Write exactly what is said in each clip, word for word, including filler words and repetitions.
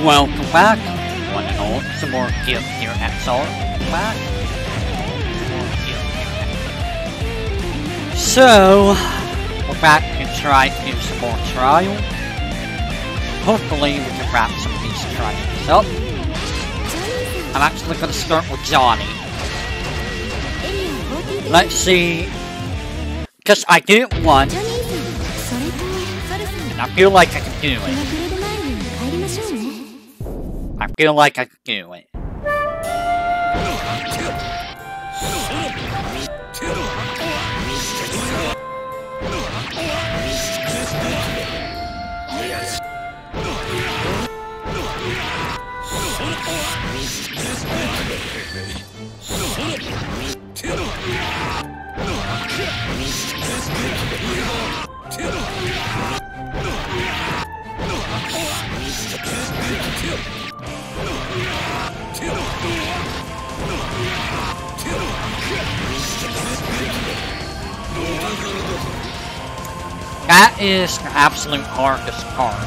Welcome back, one and all. Some more Guilty Gear X R. Back. More Guilty Gear X R. So, we're back to try to do some more trial. Hopefully, we can wrap some of these trials up. I'm actually going to start with Johnny. Let's see. Because I did it once, and I feel like I can do it. I feel like I can do it. That is the absolute hardest part.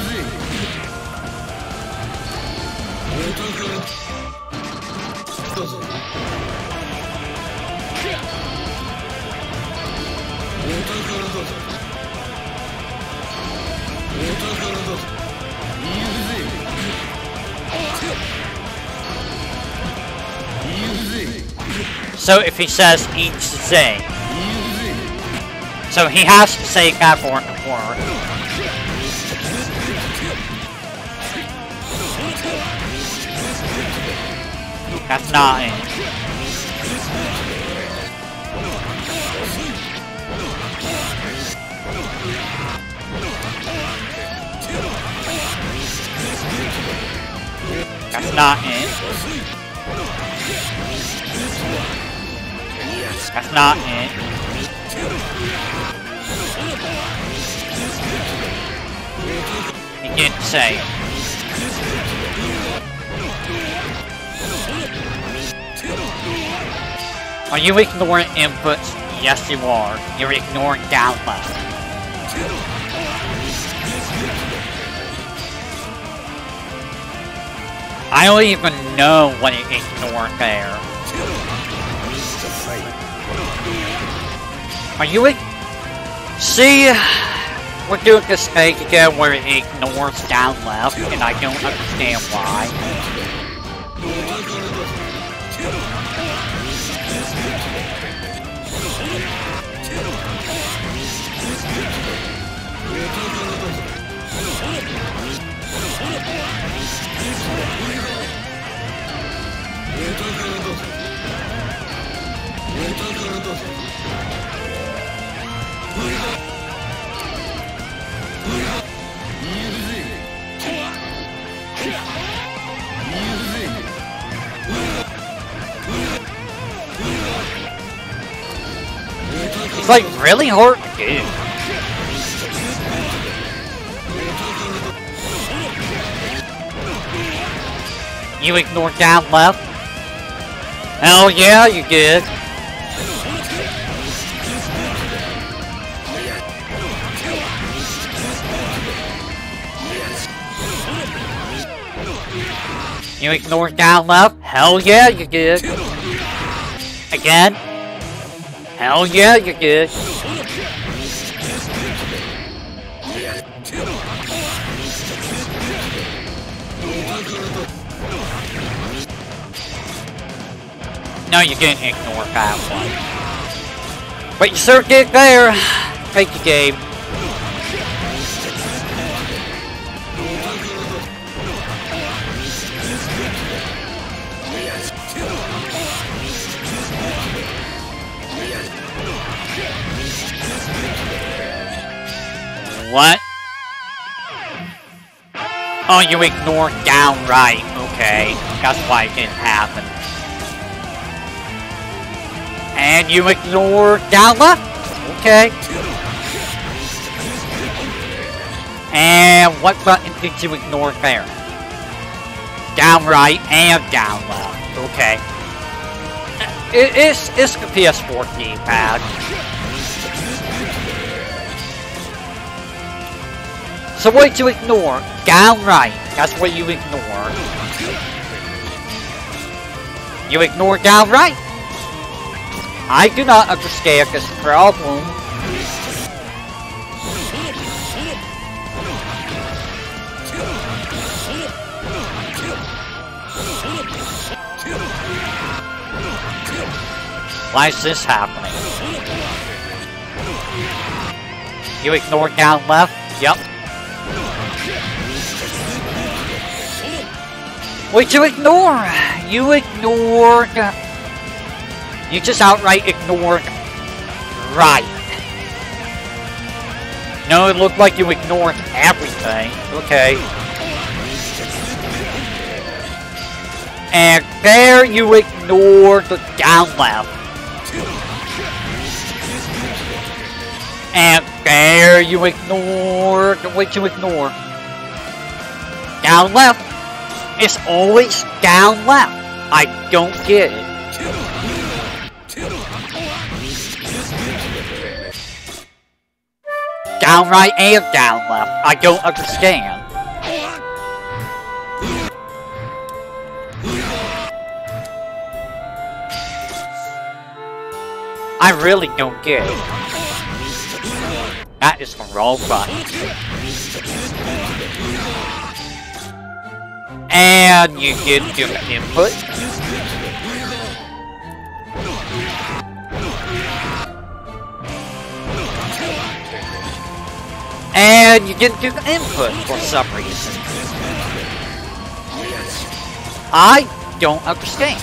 So if he says each thing, so he has to say that word word. That's not it. That's not it. That's not it. He didn't say it. Are you ignoring inputs? Yes, you are. You're ignoring download. I don't even know what it ignored there. Are you ig- See, we're doing this thing again where it ignores down left, and I don't understand why. It's like really hard to do. You ignored down left? Hell yeah, you did. You ignored down left? Hell yeah, you did. Again? Hell yeah, you did. No, you didn't ignore that one. But you sure did there. Take the game. What? Oh, you ignored down right. Okay. That's why it didn't happen. And you ignored down left? Okay. And what button did you ignore there? Down right and down left. Okay. It, it's, it's the P S four D-pad. So what did you ignore? Down right. That's what you ignore. You ignore downright. I do not understand this problem. Why is this happening? You ignore down left? Yep. What'd you ignore? You ignored... You just outright ignored... Right. No, it looked like you ignored everything. Okay. And there you ignored the down left. And there you ignored... What'd you ignore? Down left. It's always down left. I don't get it. Down right and down left. I don't understand. I really don't get it. That is the wrong button. And you get your input. And you didn't do the input for some reason. I don't understand.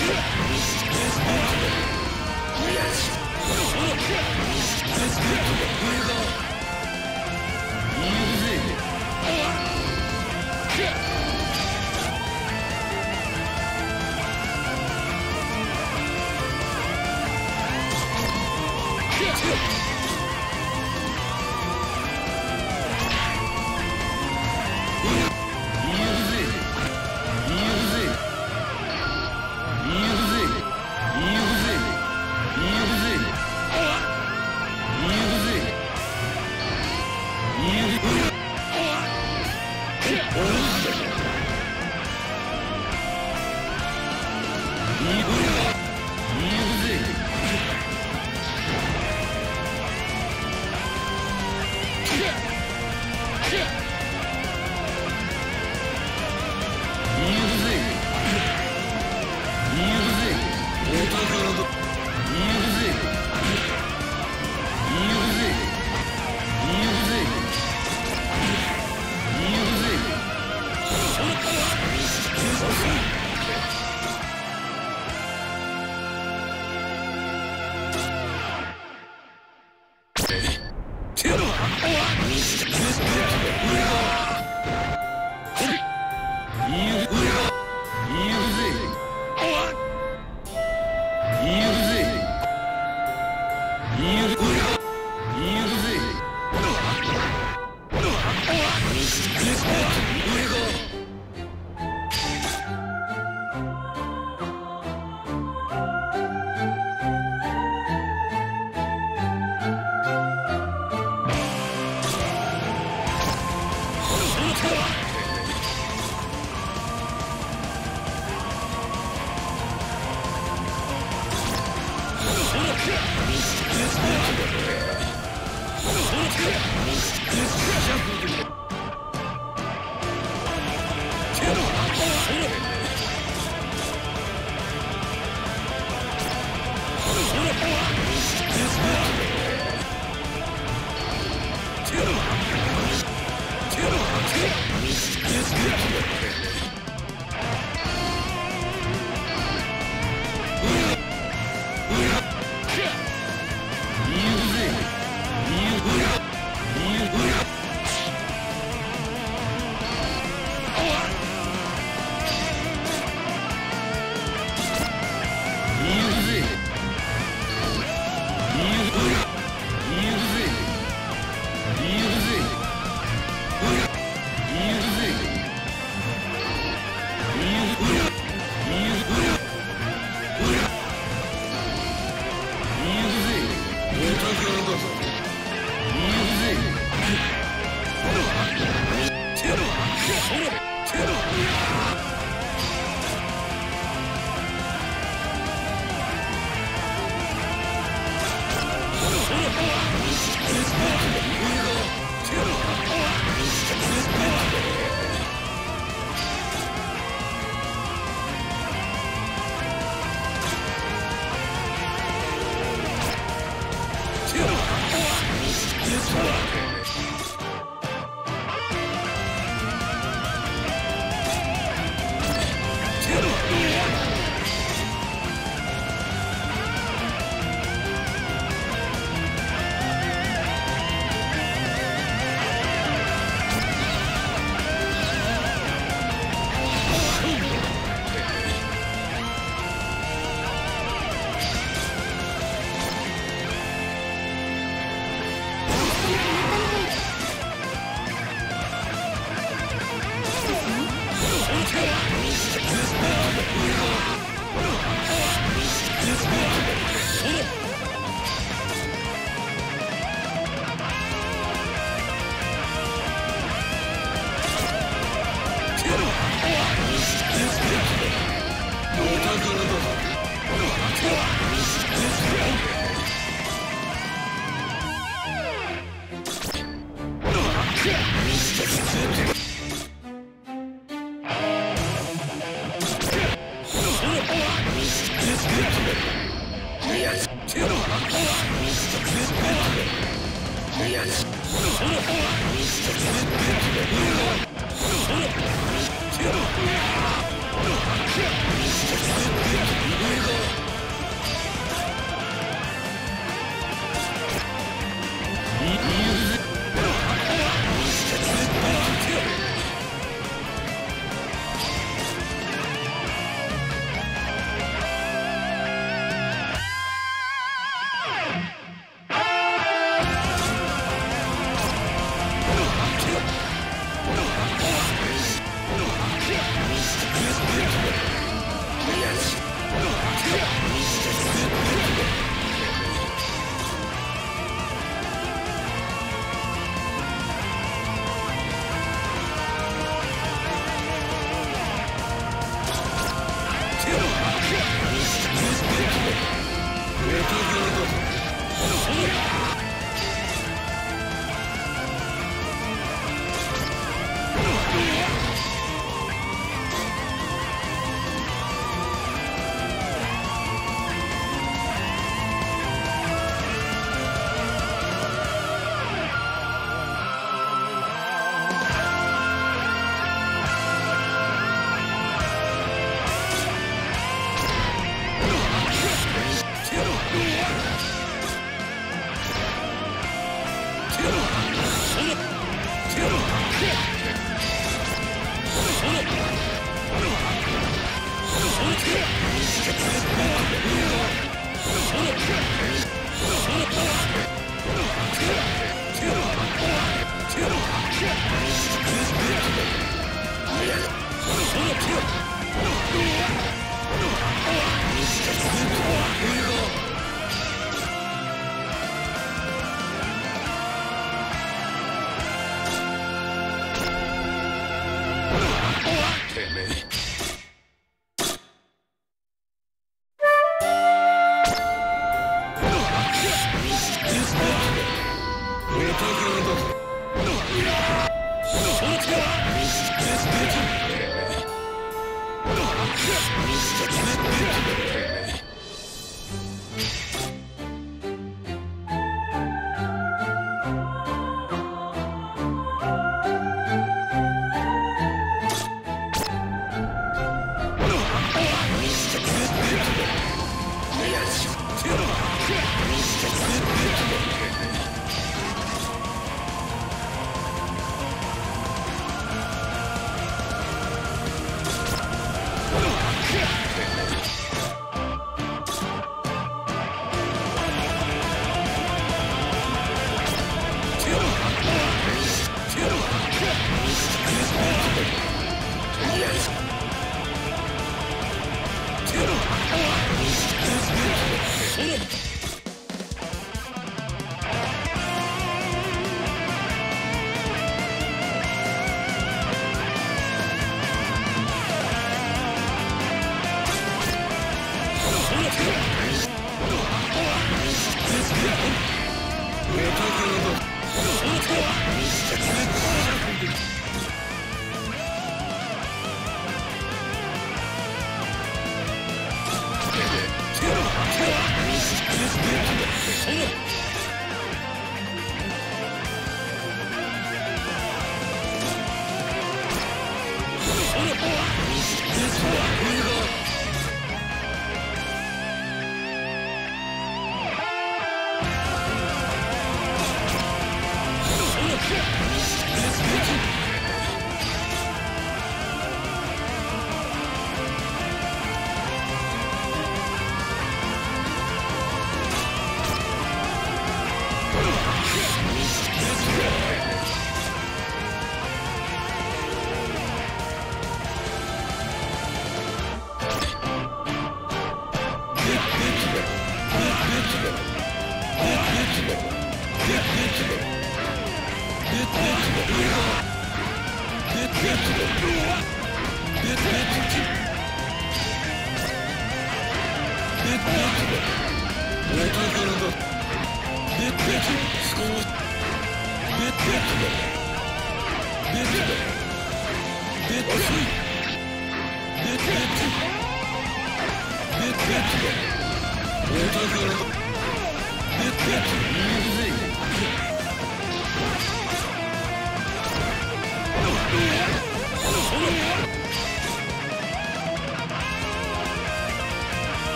Let's go.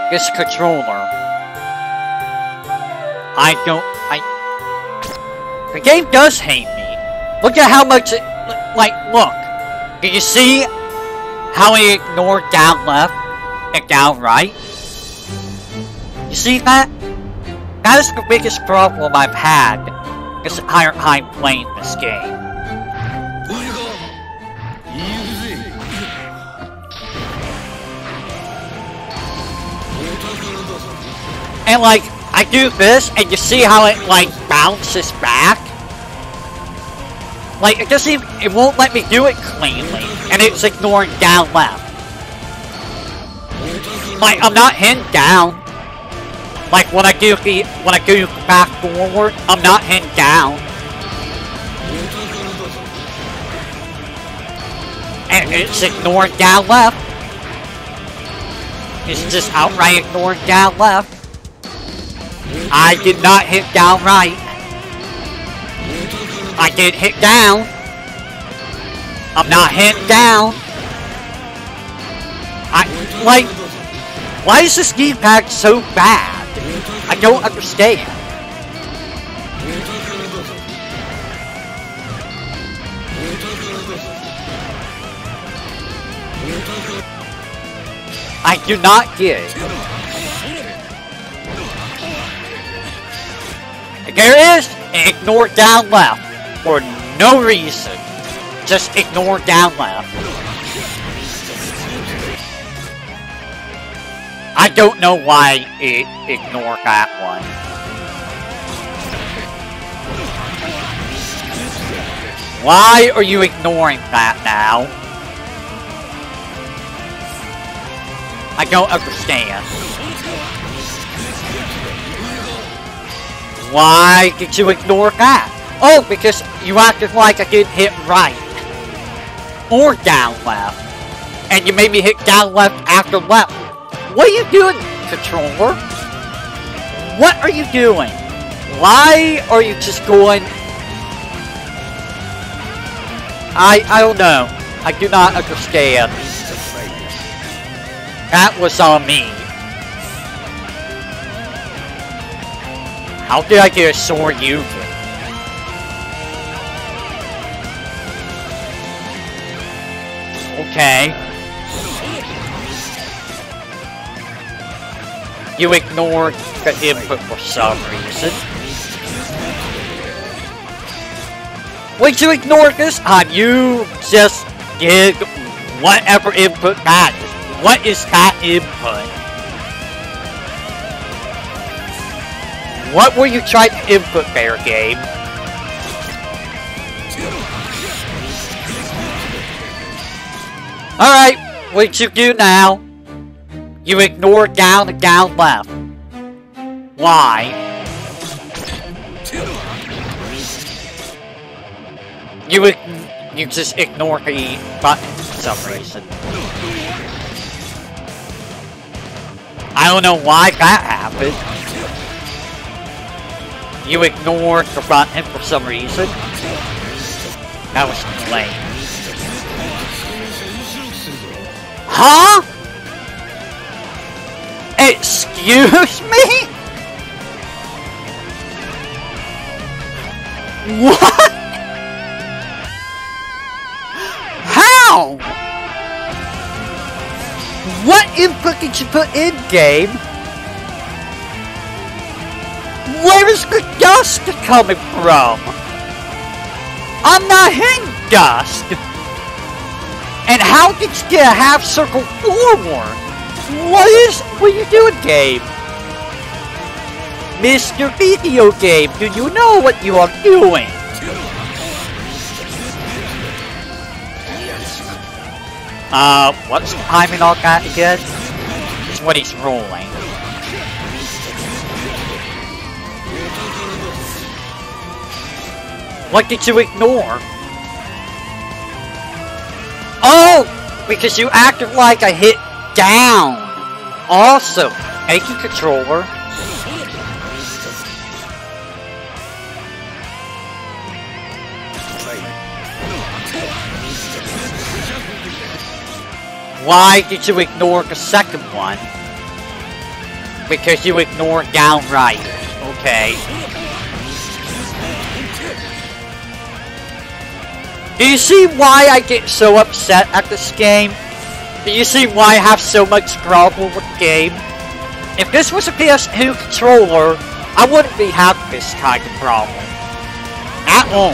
this controller. I don't, I... The game does hate me. Look at how much it, like, look. Can you see how I ignored down left and down right? You see that? That is the biggest problem I've had this entire time playing this game. And like, I do this, and you see how it like bounces back? Like, it doesn't even, it won't let me do it cleanly, and it's ignoring down left. Like, I'm not hitting down. Like, when I do the, when I go back forward, I'm not hitting down. And it's ignoring down left. It's just outright ignoring down left. I did not hit down right. I did hit down. I'm not hitting down. I, like, why is this gamepad so bad? I don't understand. I do not get it. There is an ignore down left for no reason. Just ignore down left. I don't know why it ignored that one. Why are you ignoring that now? I don't understand. Why did you ignore that? Oh, because you acted like I didn't hit right. Or down left. And you made me hit down left after left. What are you doing, controller? What are you doing? Why are you just going... I, I don't know. I do not understand. That was on me. How did I get a sword you can? Okay. You ignored the input for some reason. Would you ignore this time? You just did whatever input that is. What is that input? What were you trying to input there, game? Alright, what'd you do now? You ignore down and down left. Why? You you just ignore the button for some reason. I don't know why that happened. You ignored the button for some reason. That was lame. Huh? Excuse me? What? How? What input did you put in, game? Where is the dust coming from? I'm not hitting dust. And how did you get a half circle forward? What is, what are you doing, game? Mister Video Game, do you know what you are doing? Uh, what's the timing on that again? It's when he's rolling. What did you ignore? Oh! Because you acted like I hit down! Awesome! Thank you, controller. Why did you ignore the second one? Because you ignore down right. Okay. Do you see why I get so upset at this game? Do you see why I have so much trouble with the game? If this was a P S two controller, I wouldn't be having this kind of problem. At all.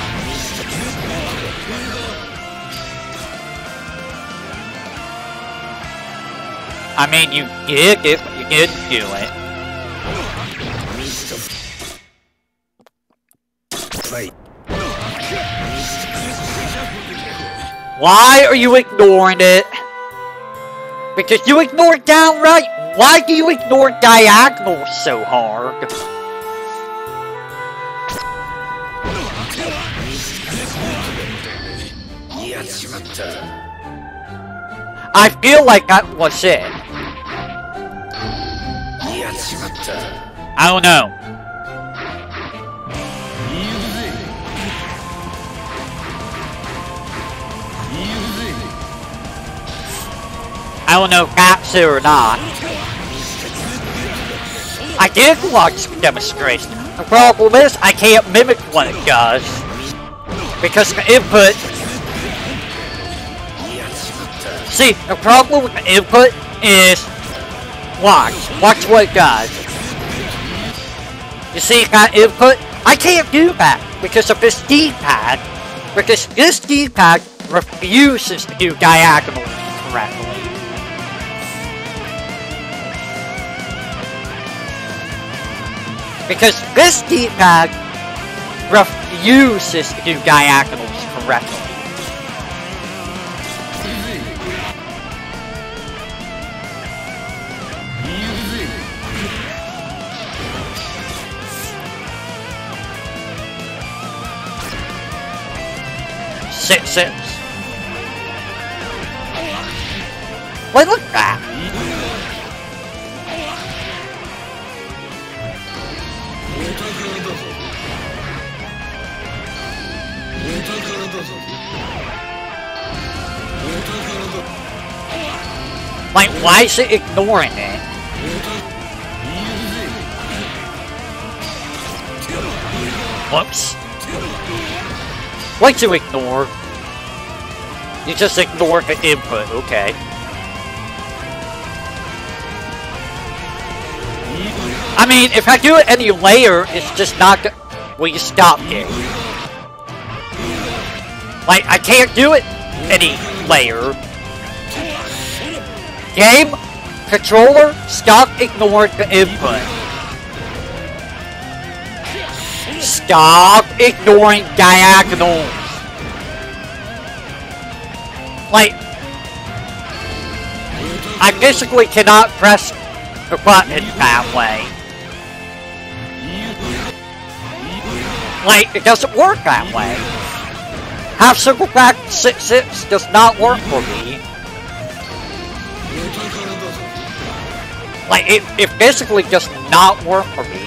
I mean, you did it, but you didn't do it. Why are you ignoring it? Because you ignore downright. Why do you ignore diagonal so hard? I feel like that was it. I don't know. I don't know if that's it or not. I did watch the demonstration. The problem is I can't mimic what it does. Because the input... See, the problem with the input is... Watch. Watch what it does. You see that input? I can't do that because of this D-pad. Because this D-pad refuses to do diagonal correctly. Because this D-pad refuses to do diagonals correctly. Six, six. Wait, look at that. Like, why is it ignoring it? Whoops. Why to ignore? You just ignore the input, okay. I mean, if I do it any layer, it's just not go- Will you stop game? Like, I can't do it any layer. Game, controller, stop ignoring the input. Stop ignoring diagonals. Like, I basically cannot press the button that way. Like, it doesn't work that way. Half circle back six six does not work for me. Like, it, it basically does not work for me.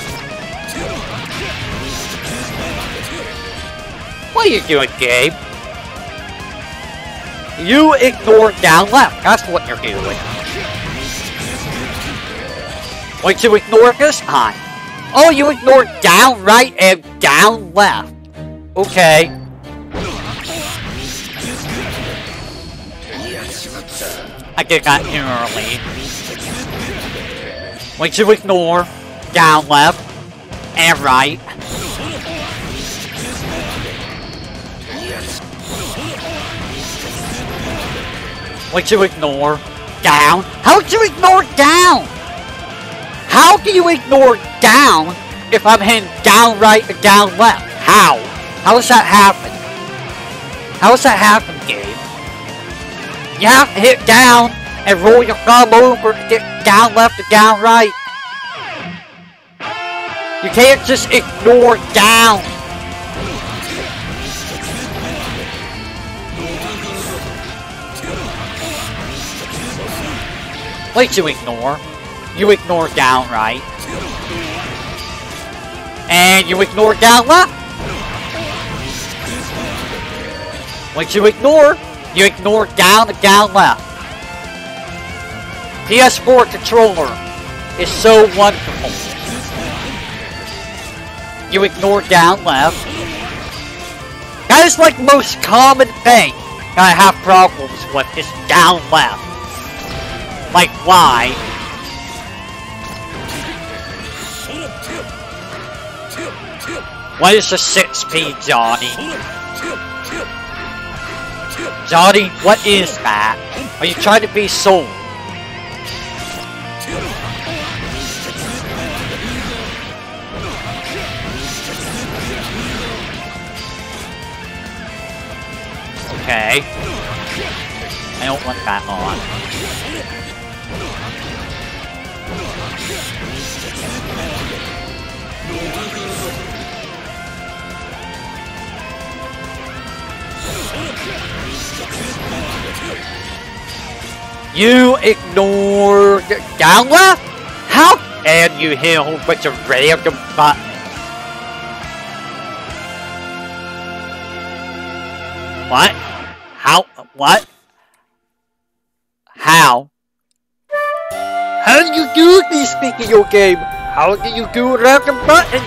What are you doing, Gabe? You ignore down left. That's what you're doing. Wait, you ignore this time. Oh, you ignore down right and down left. Okay. I did that too early. Wait, you ignore down left and right. Wait, you ignore down. How do you ignore down? How do you ignore down if I'm hitting down right and down left? How? How does that happen? How does that happen, Gabe? You have to hit down and roll your thumb over to get down left and down right. You can't just ignore down. Wait, you ignore. You ignore down right. And you ignore down left. Wait, you ignore. You ignore down and down left. P S four controller. is so wonderful. You ignore down left. That is like the most common thing that I have problems with, is down left. Like, why? What is a six P, Johnny? Johnny, what is that? Are you trying to be sold? Okay. I don't want that on. You ignore down left? How can you hit a whole bunch of random buttons? What? How? What? How? How do you do this video game? How do you do random buttons?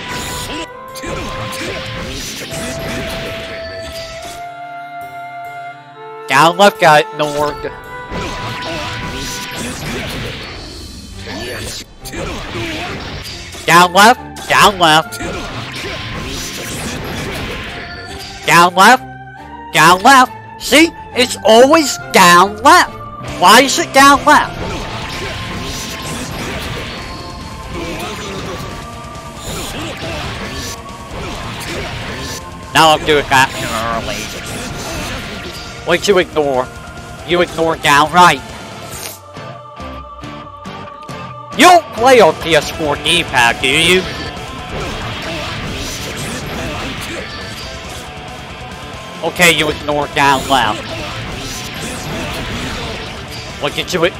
Down left got ignored. Down left, down left. Down left, down left. See? It's always down left. Why is it down left? Now I'll do it that early. What you ignore? You ignore down right. You don't play on P S four D-pad, do you? Okay, you ignore down left. What did you...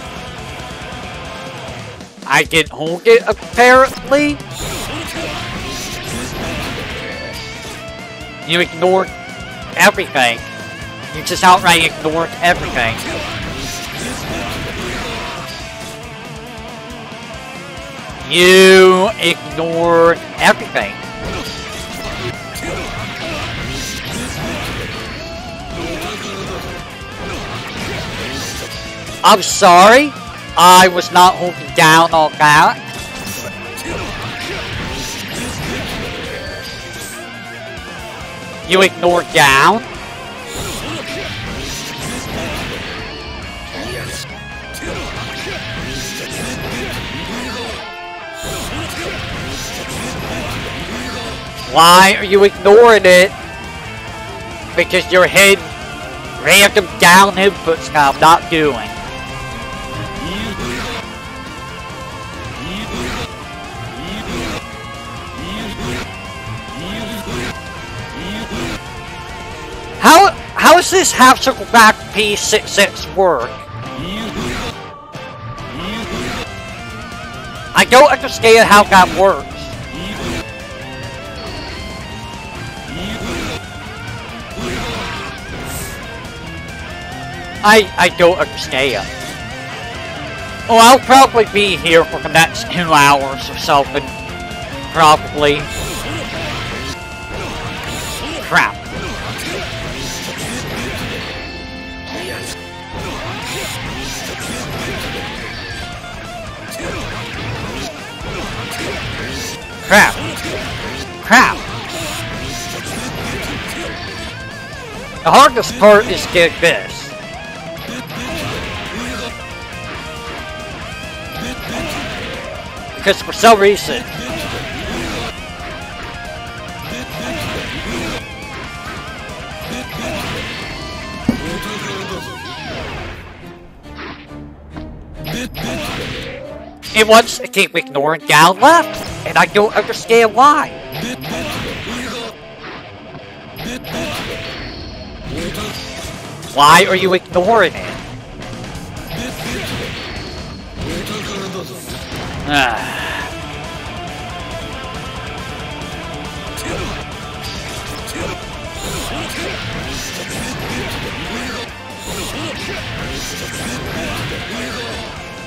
I didn't hold it, apparently? You ignored everything. You just outright ignored everything. You ignored everything. I'm sorry. I was not holding down all that. You ignored down. Why are you ignoring it? Because you're hitting random down inputs that I'm not doing. How how does this half circle back P sixty-six work? I don't understand how that works. I I don't understand. Oh, I'll probably be here for the next two hours or something. Probably. Crap. Crap. Crap. The hardest part is getting this. Because for some reason... it wants to keep ignoring down left, and I don't understand why. Why are you ignoring it?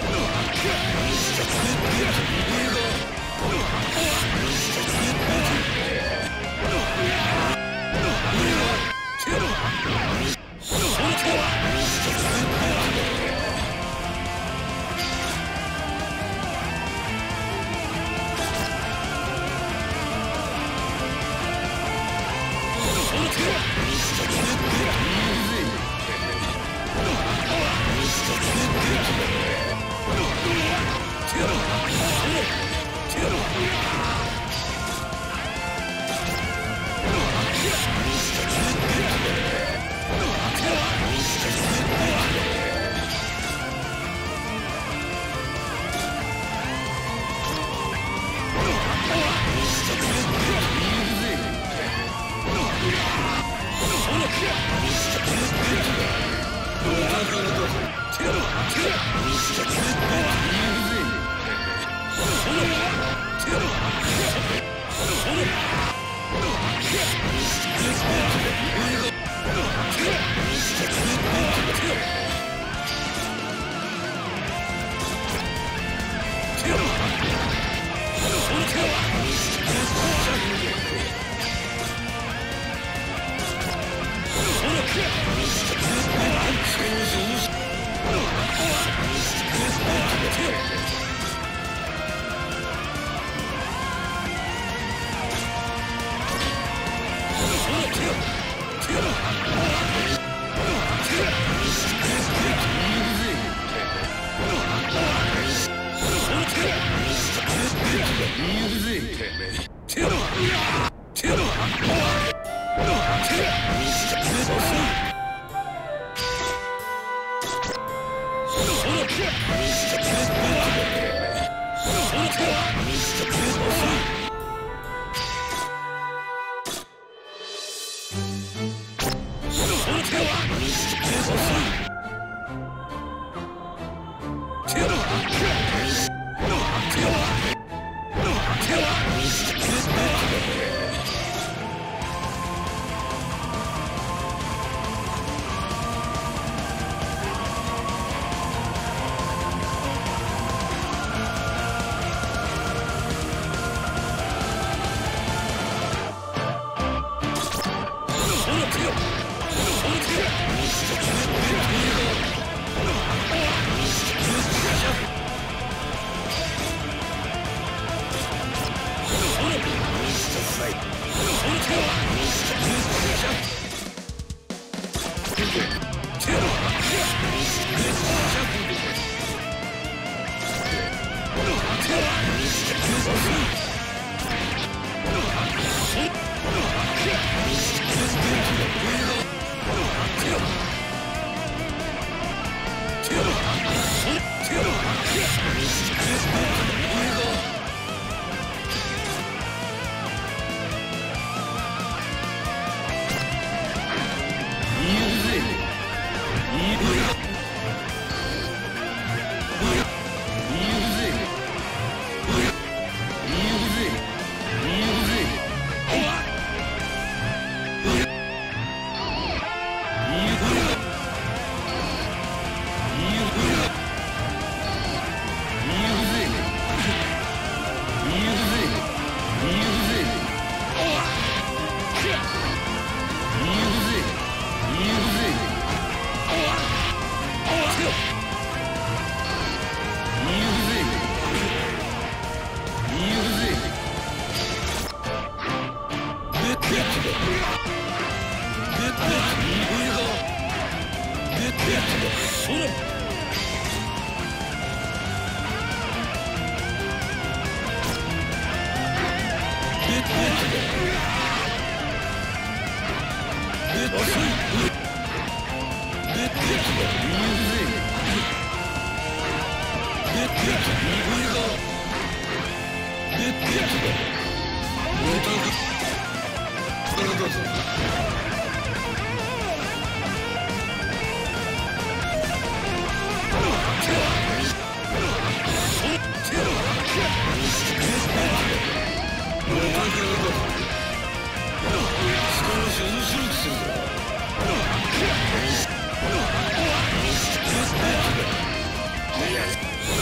こ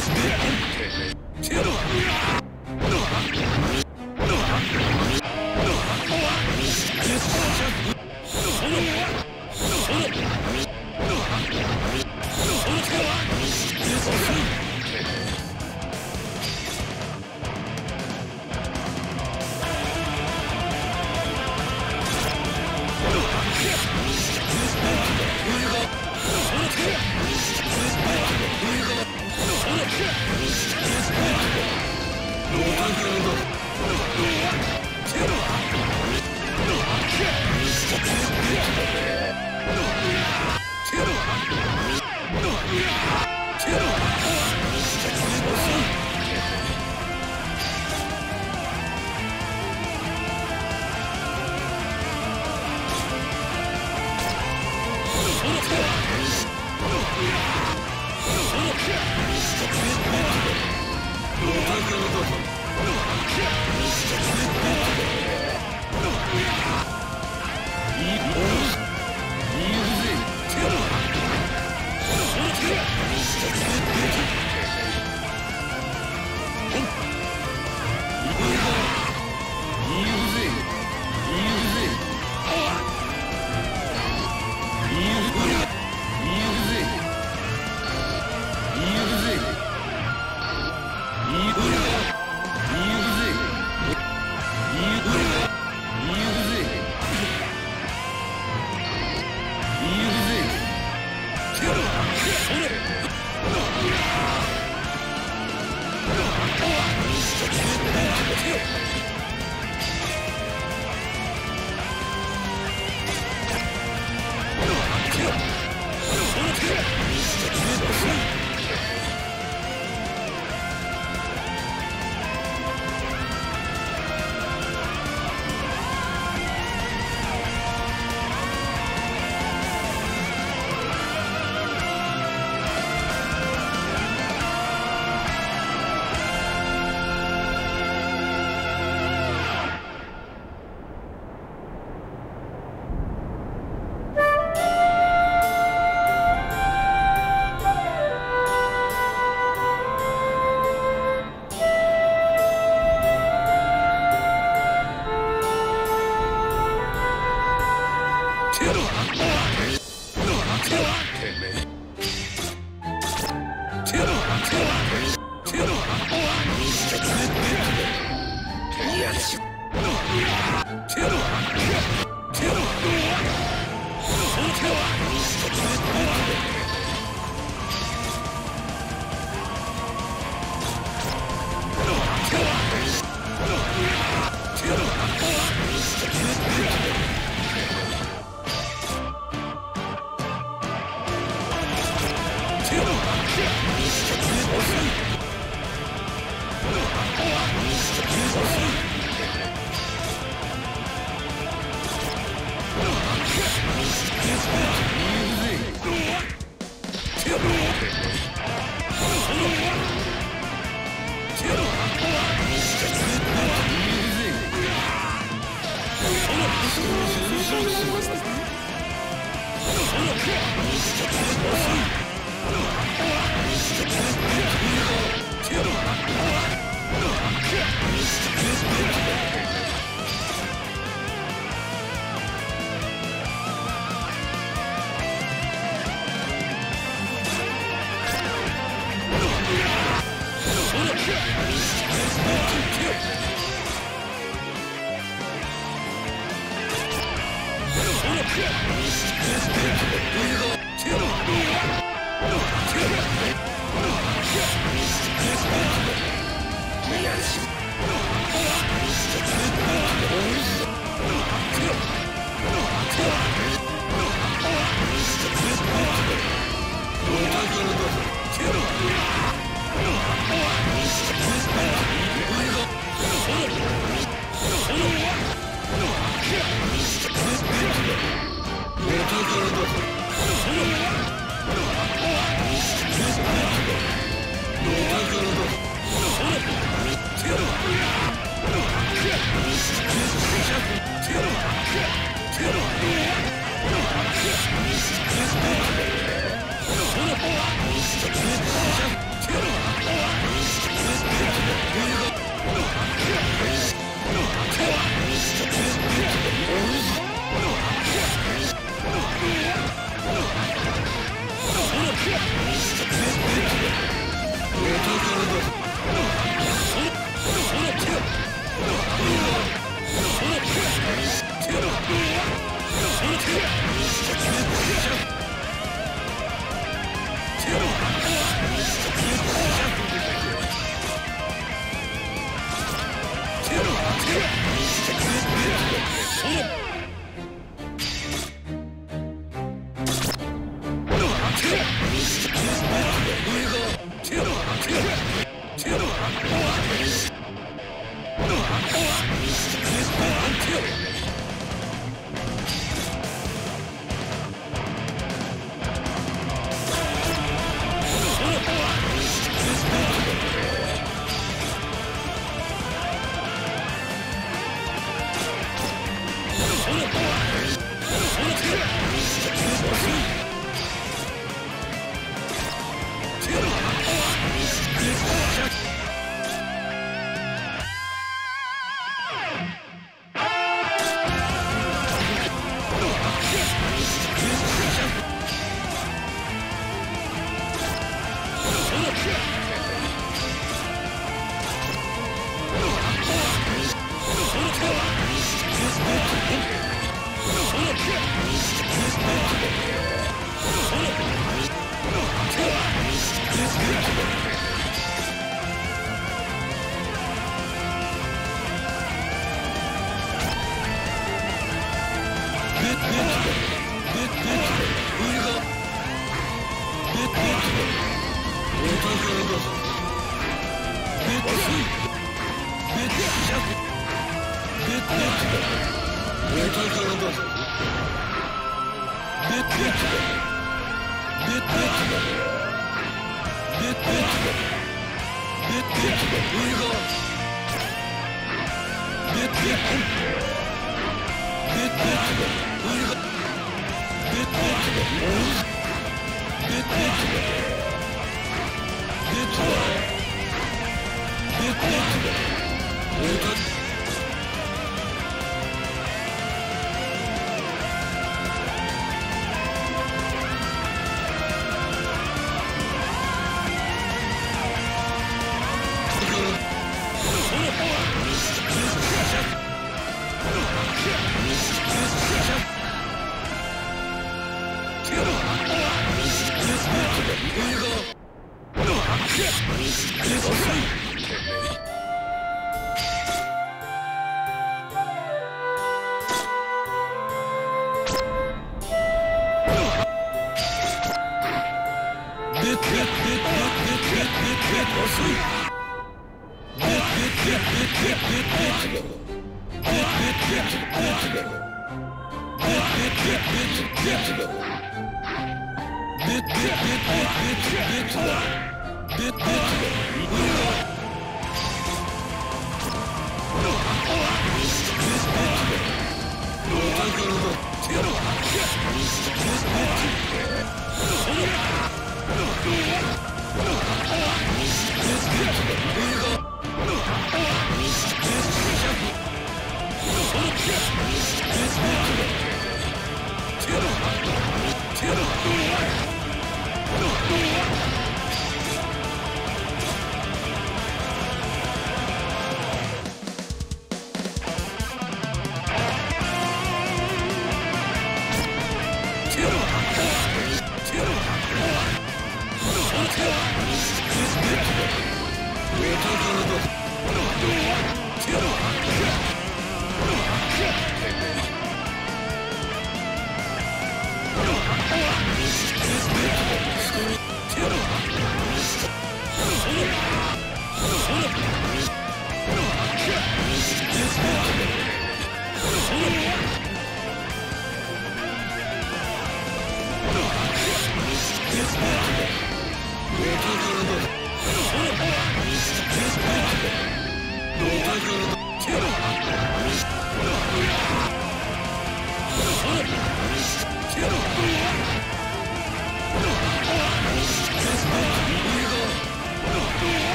Let's go.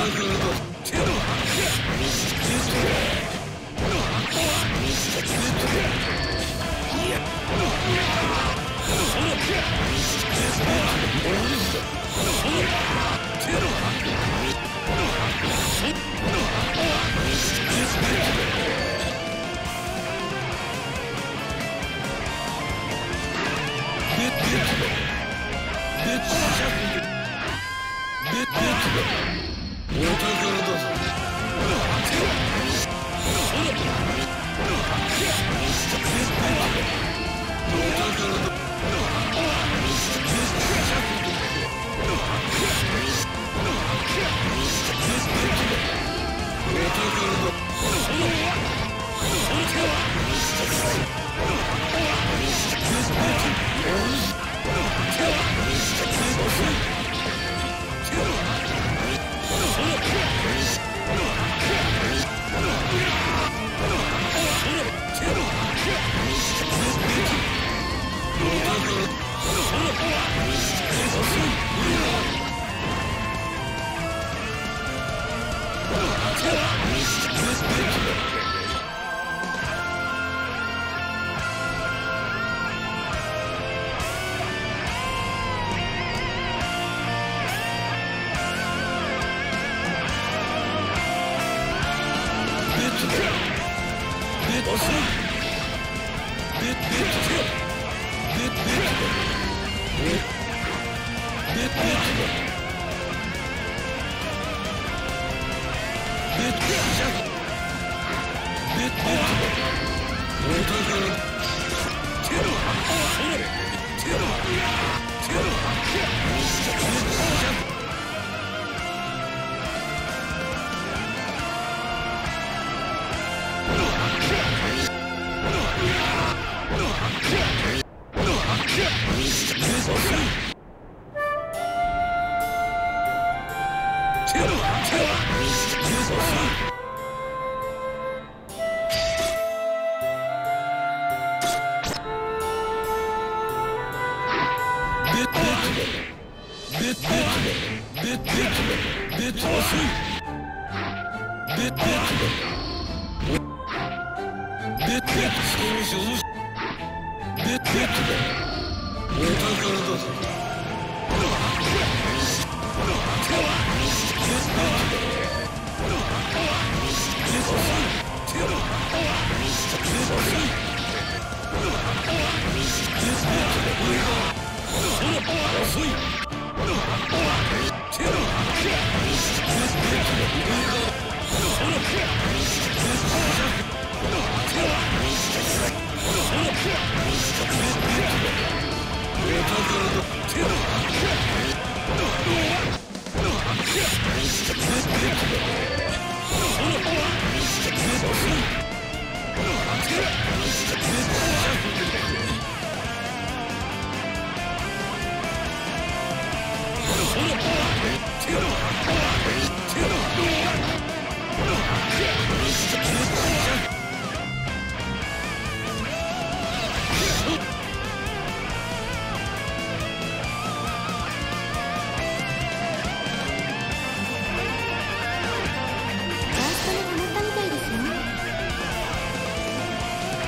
フ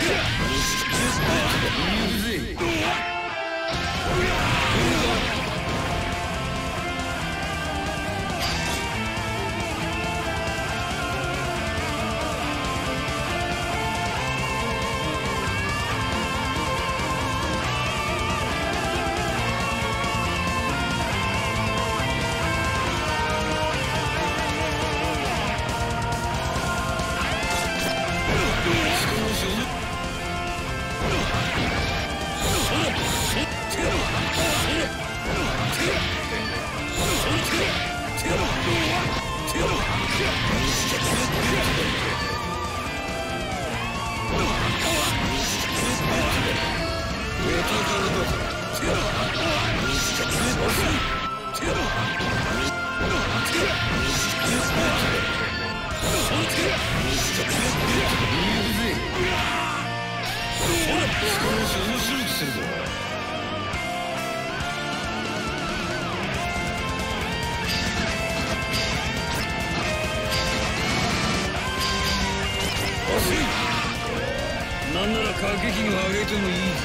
なんなら過激に上げてもいいぜ。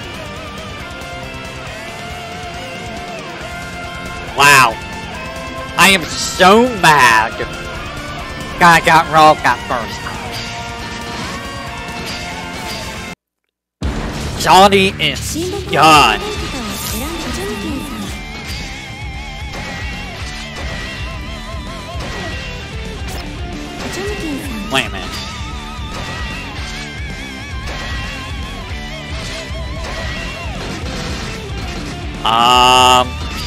Wow. I am so mad. I got robbed that first time. Johnny is done. Wait a minute. Um...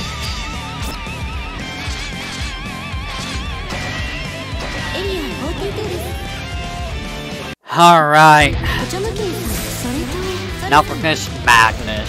Alright. Now for this Magnus.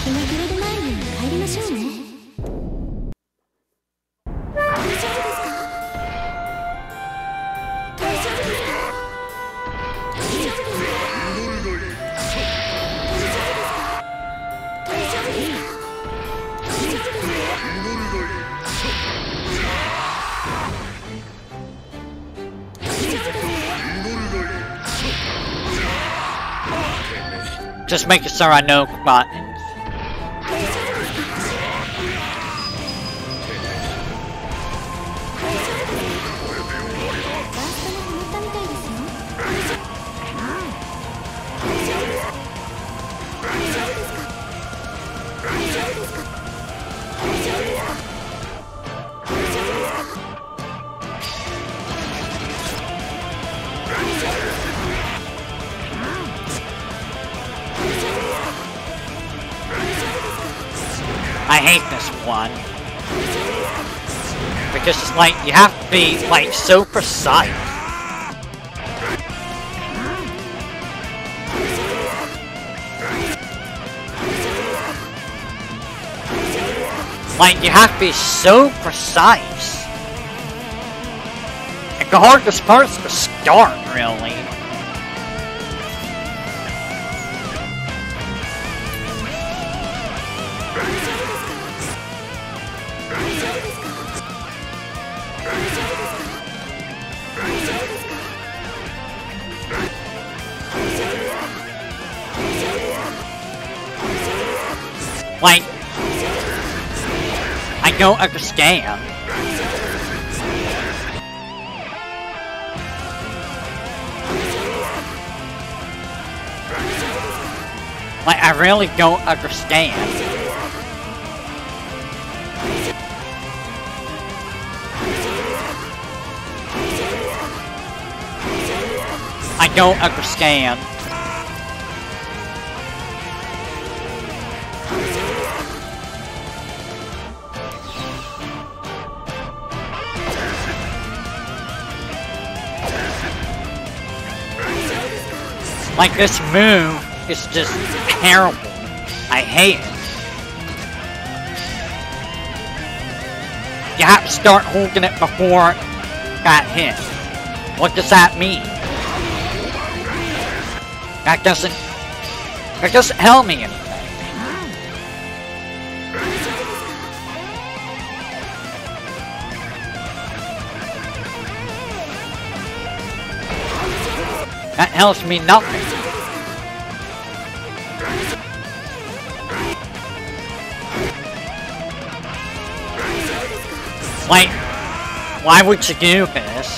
Just making sure I know buttons. I hate this one. Because it's like, you have to be, like, so precise. Like, you have to be so precise. It's the hardest part to start, really. Like, I don't understand. Like, I really don't understand. I don't understand. Like, this move is just terrible. I hate it. You have to start holding it before it got hit. What does that mean? That doesn't... That doesn't help me anything. That helps me nothing. Like, why would you do this?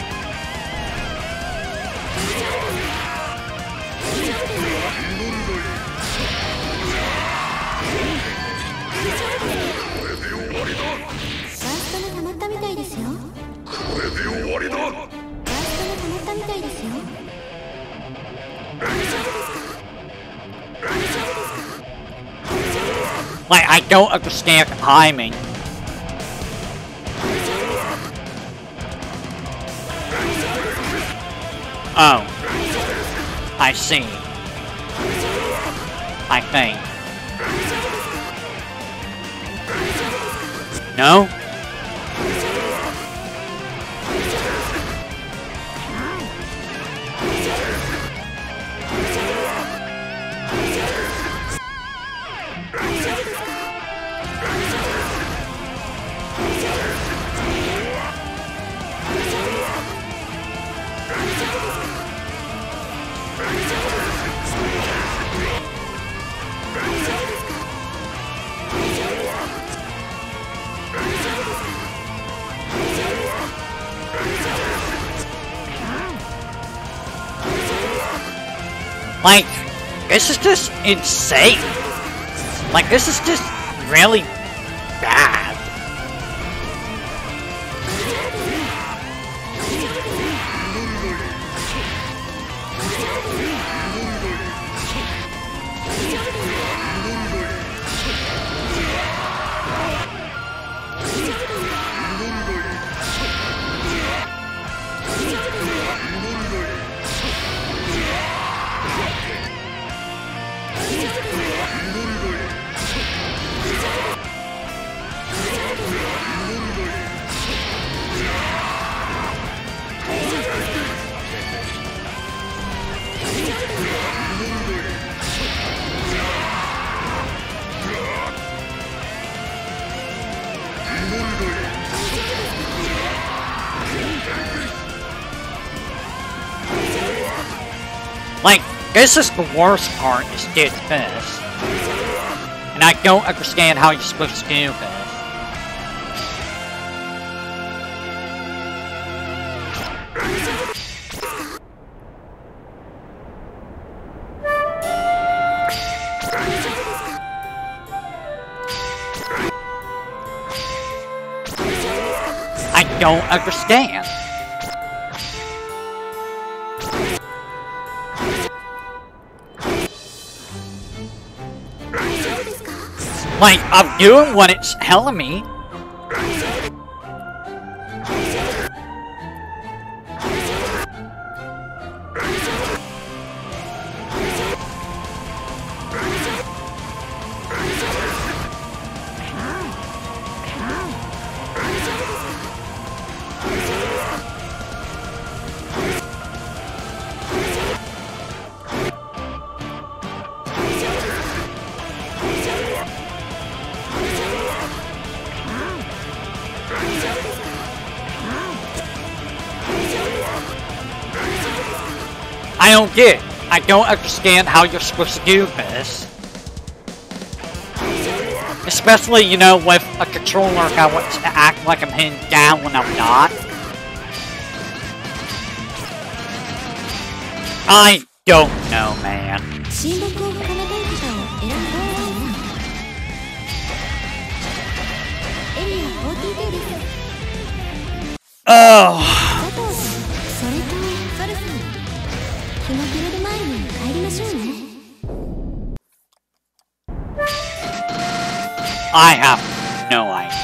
Like, I don't understand the timing. Oh. I see. I think. No? Like, this is just insane. Like, this is just really bad. Like, this is the worst part, is did this. And I don't understand how you're supposed to do this. I don't understand. Like, I'm doing what it's telling me. I don't get it. I don't understand how you're supposed to do this. Especially, you know, with a controller, I want to act like I'm pinned down when I'm not. I don't know, man. Oh. I have no idea.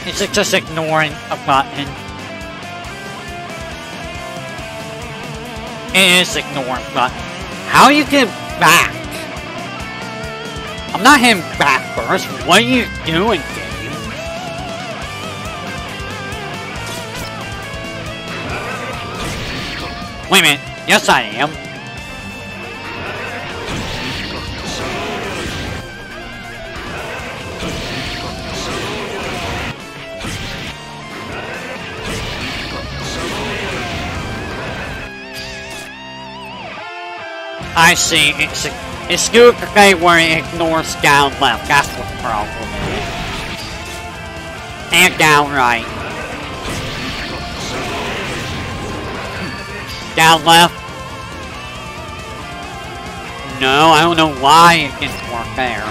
Is it just ignoring a button? It is ignoring a button. How you get back? I'm not hitting back first. What are you doing, game? Wait a minute. Yes, I am. I see. It's it's good okay where it ignores down left. That's what the problem is. And down right. Down left. No, I don't know why it didn't work there.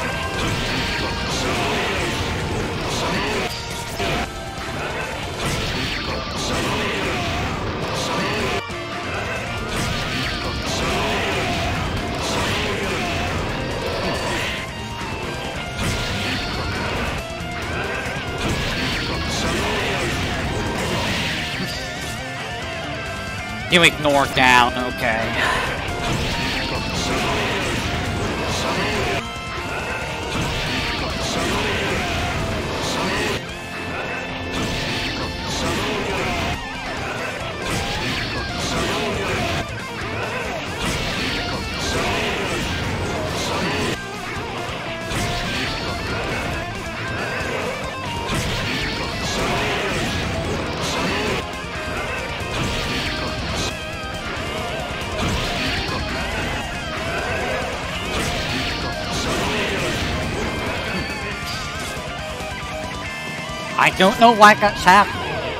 You ignore down, okay. I don't know why that's happening.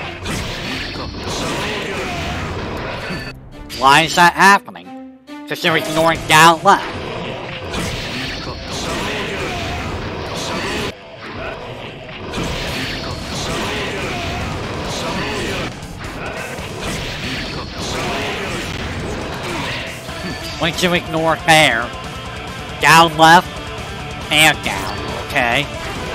Why is that happening? Because they're ignoring down left. Once you ignore there, down left, and down, okay?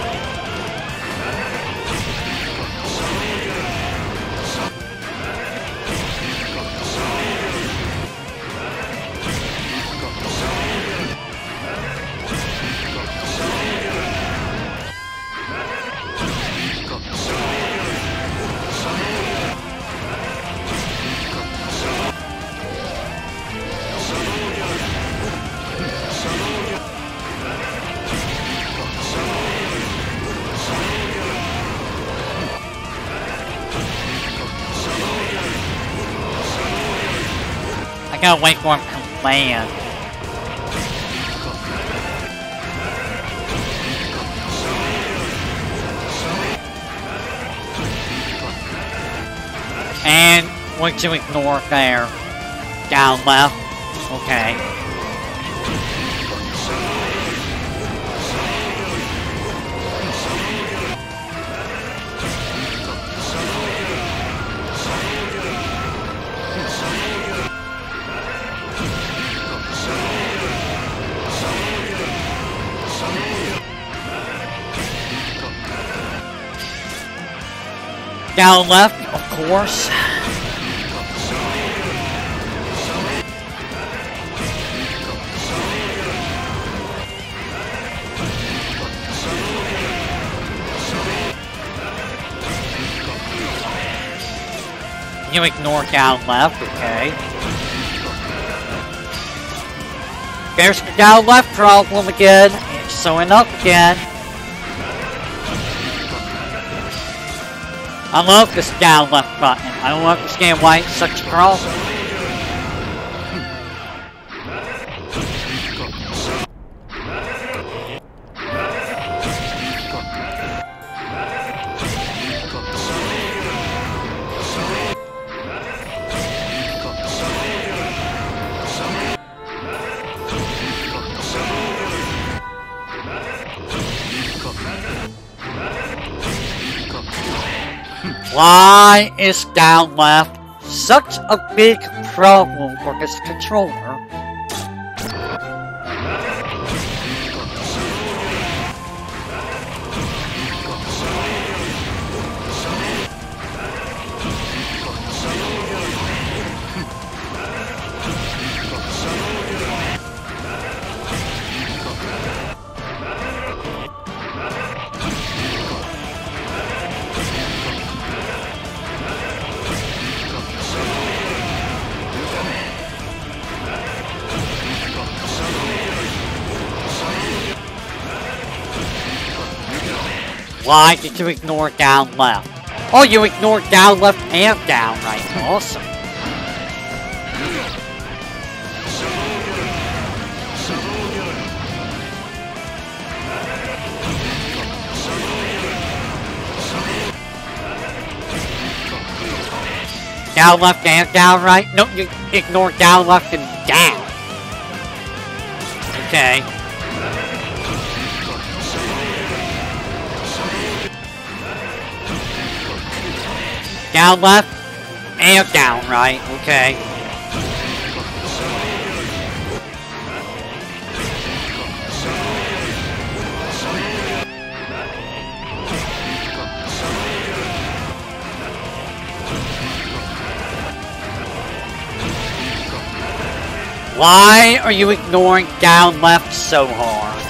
I gotta wait for him to land. And once you ignore there, down left, okay. Down left, of course. You ignore down left, okay. There's the down left problem again. It's showing up again. I love this down left button. I don't understand why it's such a problem. Why is down left such a big problem for this controller? Why did you ignore down left? Oh, you ignored down left and down right. Awesome. Down left and down right? No, you ignore down left and down. Okay. Down left and down right. Okay. Why are you ignoring down left so hard?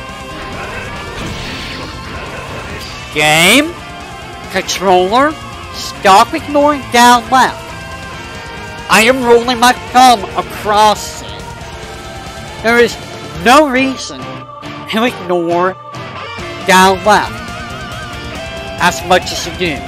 Game? Controller? Stop ignoring down left. I am rolling my thumb across it. There is no reason to ignore down left as much as you do.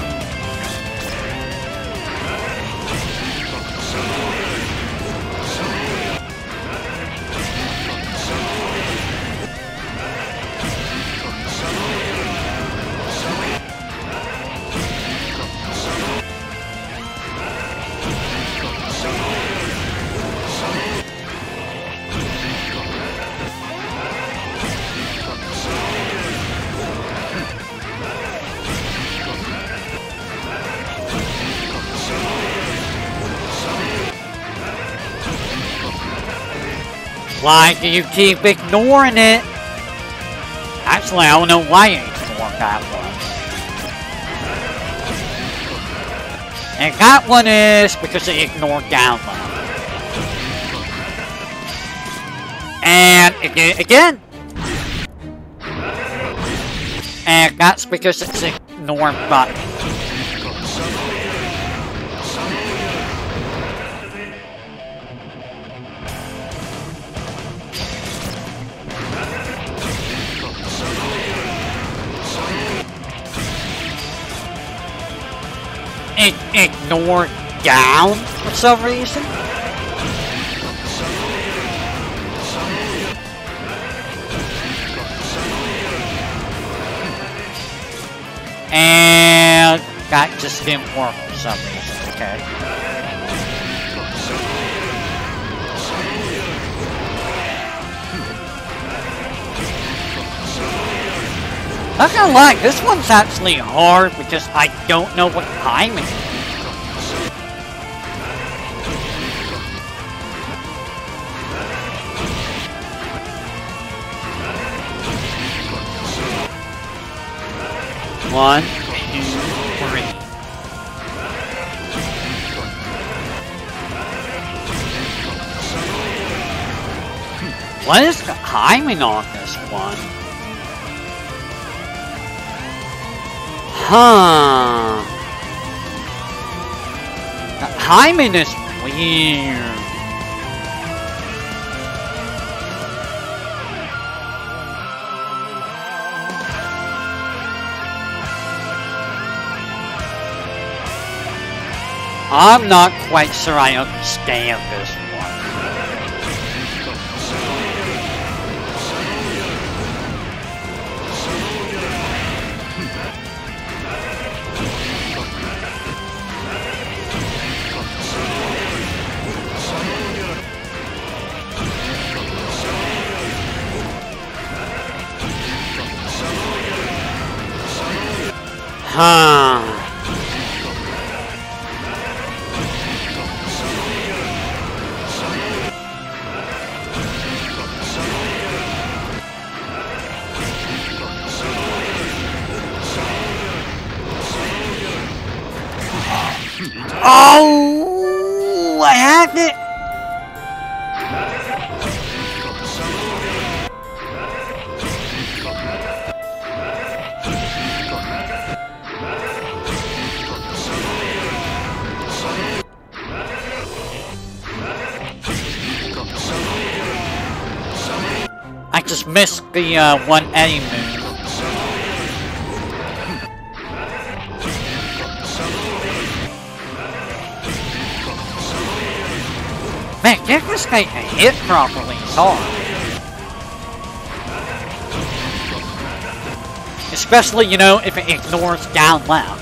Why do you keep ignoring it? Actually, I don't know why you ignored that one. And that one is because you ignored down left. And again, again. And that's because it's ignored button. Ignore down for some reason. And that just didn't work for some reason, okay. Not gonna lie, this one's actually hard because I don't know what timing is. One, two, three. What is the timing on this one? Huh. The timing is weird. I'm not quite sure I understand this one. Huh. Oh, I hacked it. I just missed the uh, one Eddie move. Man, get this guy hit properly is hard. Especially, you know, if it ignores down left.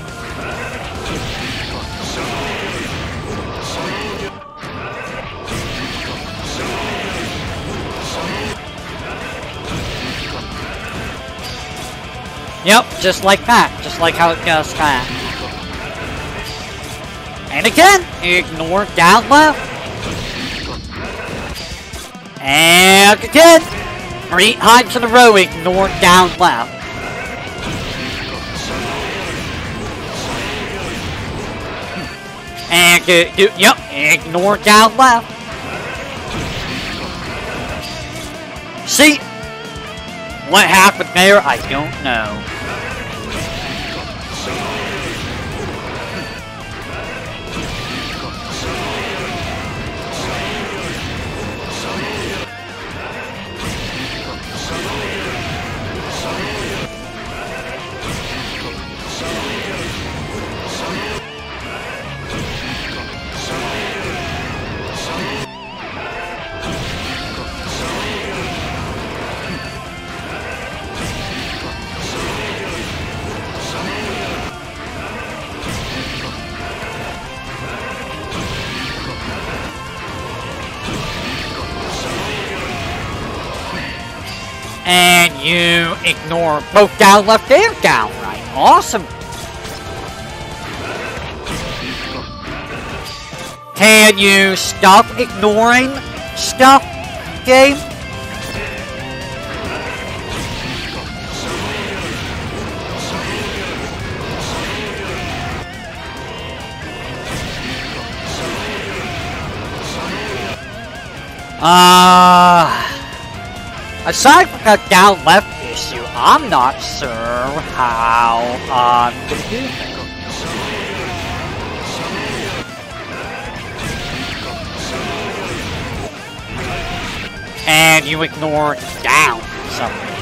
Yep, just like that. Just like how it does that. And again, ignore down left. And again, three times in a row, ignore down left. And do, do, yep, ignore down left. See? What happened there, I don't know. And you ignore both down left and down right. Awesome. Can you stop ignoring stuff, game? Uh... Aside from that down left issue, I'm not sure how I'm gonna do this. And you ignore down for some reason.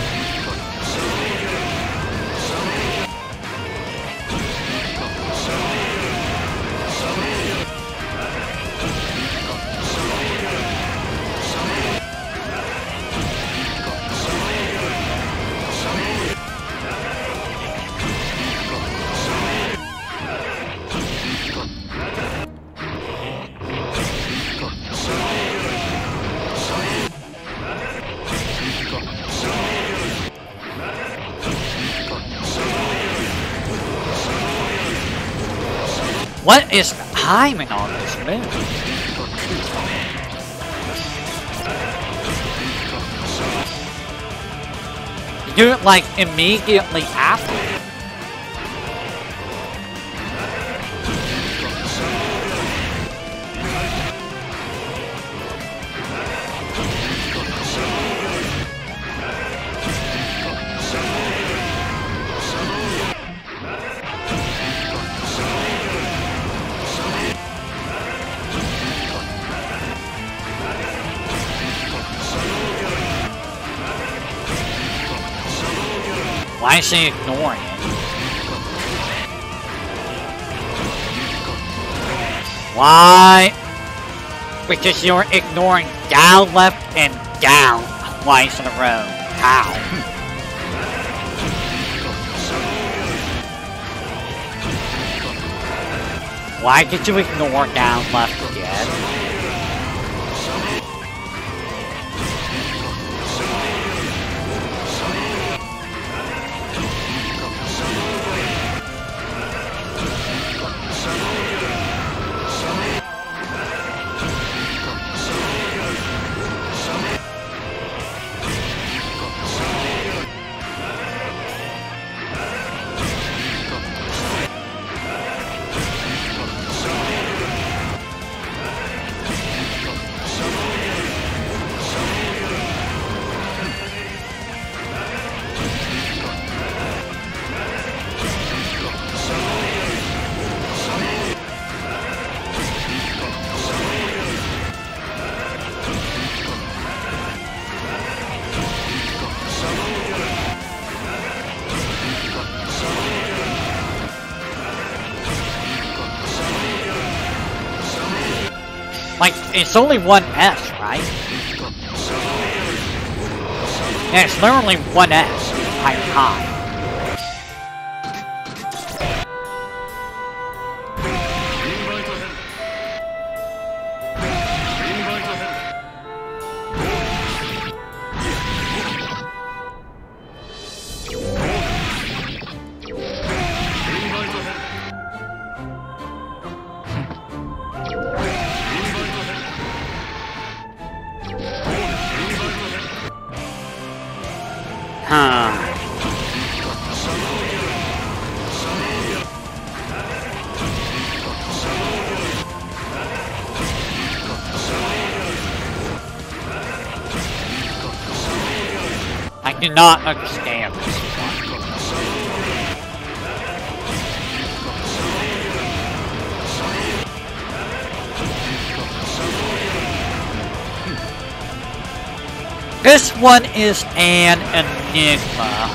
What is the timing on this move? You do it like immediately after. Why is she ignoring it? Why? Because you're ignoring down, left, and down twice in a row. How? Why did you ignore down, left again? Like, it's only one S, right? Yeah, it's literally one S. High high. Huh. I do not understand this one. This one is an enigma.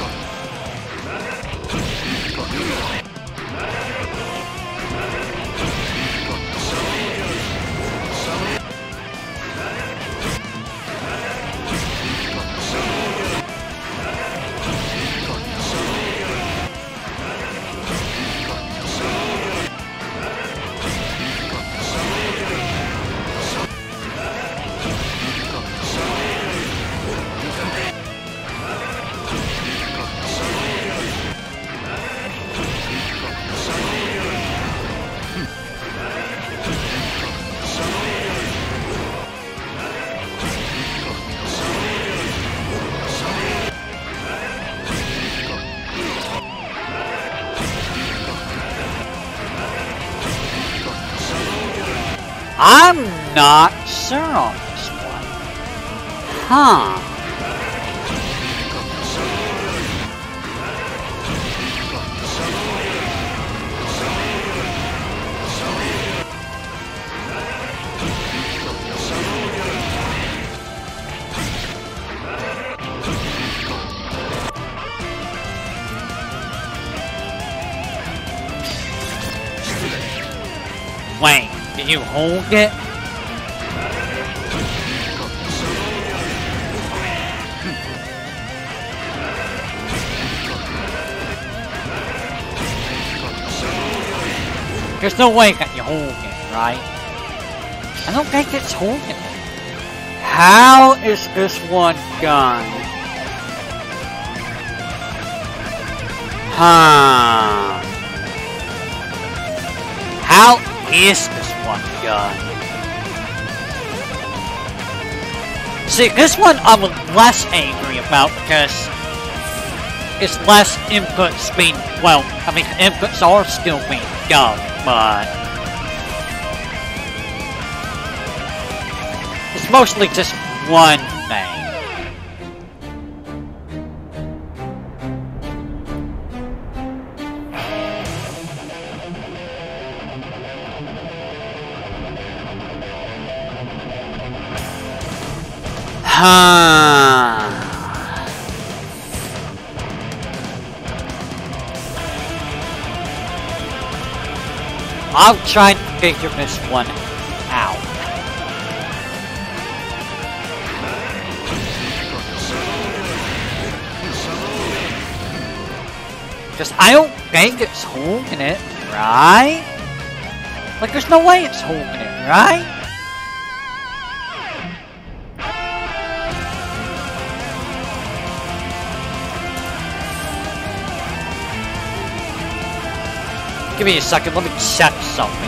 I'm not sure on this one. Huh. Wait, did you hold it? There's no way that you hold it, right? I don't think it's holding it. How is this one done? Huh. How is this one done? See, this one I'm less angry about because it's less inputs being, well, I mean, inputs are still being done, but it's mostly just one thing. Huh. I'll try and figure this one out. Because I don't think it's holding it, right? Like, there's no way it's holding it, right? Give me a second, let me check something.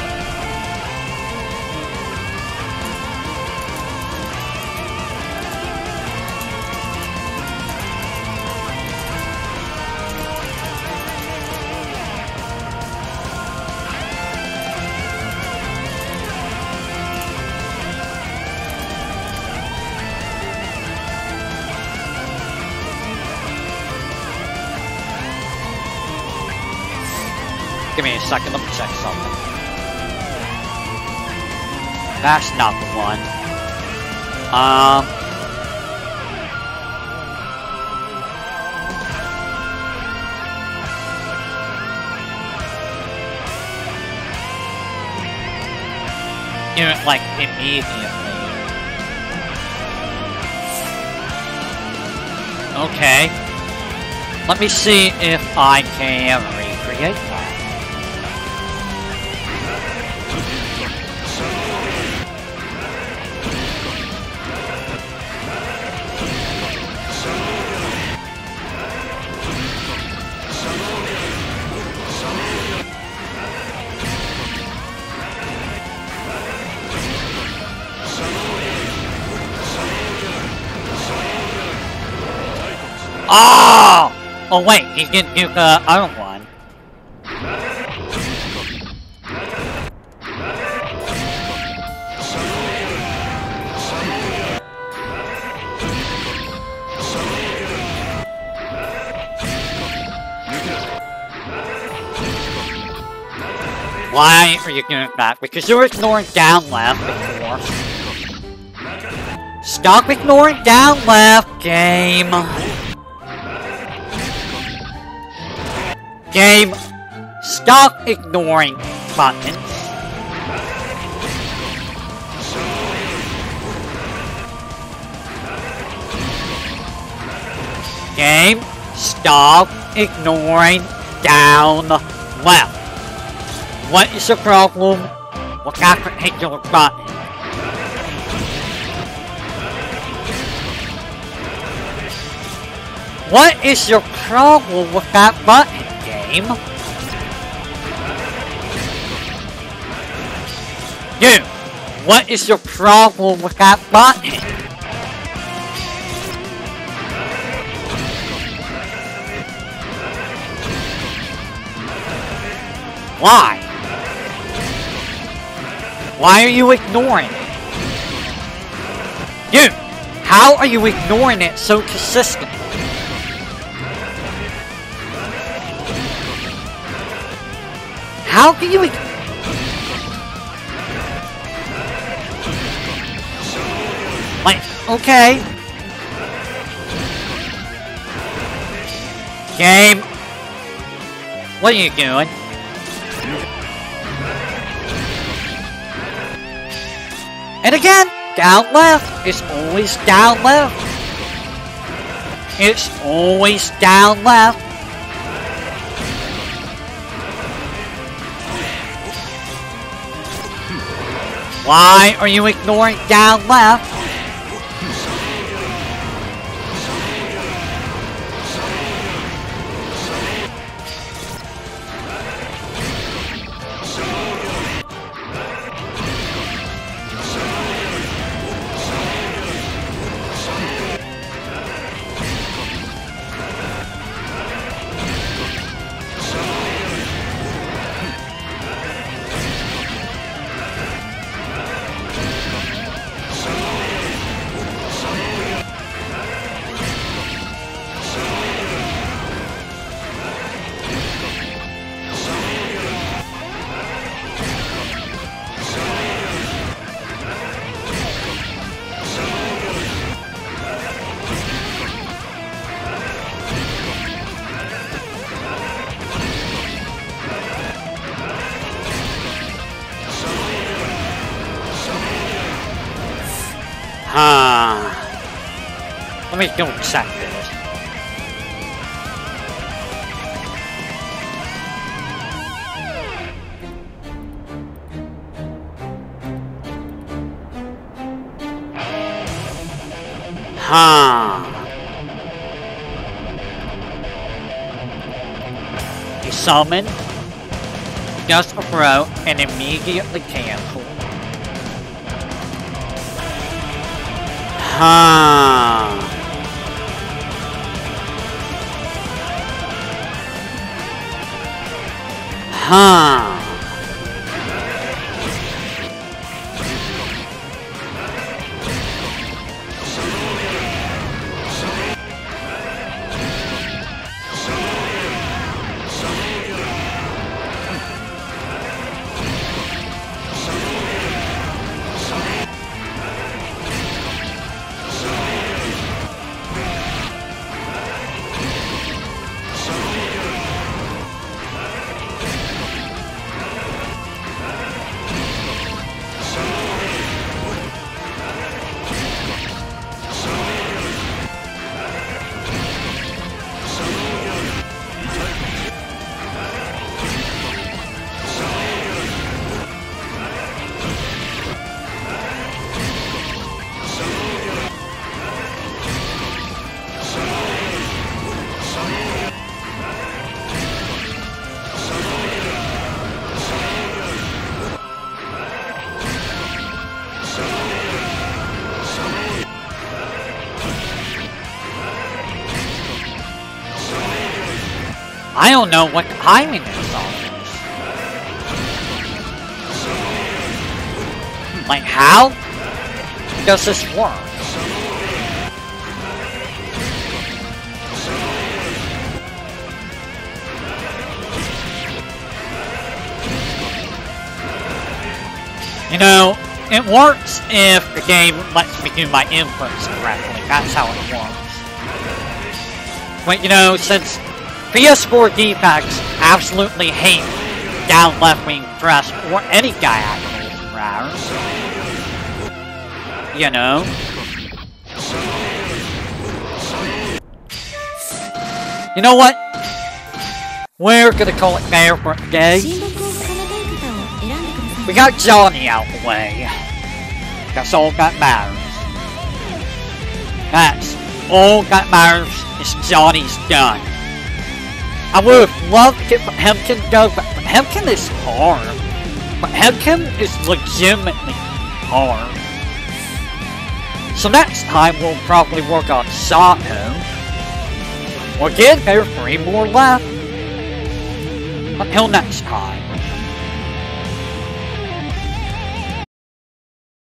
Give me a second, let me check something. That's not the one. Um... do it like immediately. Okay. Let me see if I can recreate that. Oh! Oh wait, he didn't do the other one. Why are you doing that? Because you're ignoring down left before. Stop ignoring down left, game. Game, stop ignoring buttons. Game, stop ignoring down left. What is the problem with that particular button? What is your problem with that button, game? You, what is your problem with that button? Why? Why are you ignoring it? You, how are you ignoring it so consistently? How can you ig- Like, okay. Game. What are you doing? And again, down left. It's always down left. It's always down left. Why are you ignoring down left? Huh. Let me go check this. Huh. He summoned, just a bro, and immediately canceled. Huh. Huh. I don't know what timing is on this. Like, how does this work? You know, it works if the game lets me do my inputs correctly. That's how it works. But you know, since P S four D-packs absolutely hate down left wing thrust or any guy activation rather. You know. You know what? We're gonna call it there for today. We got Johnny out the way. That's all that matters. That's all that matters is Johnny's done. I would have loved to get Hemkin go, but Hemkin is hard. But Hemkin is legitimately hard. So next time we'll probably work on Sato. Again, there are three more left. Until next time.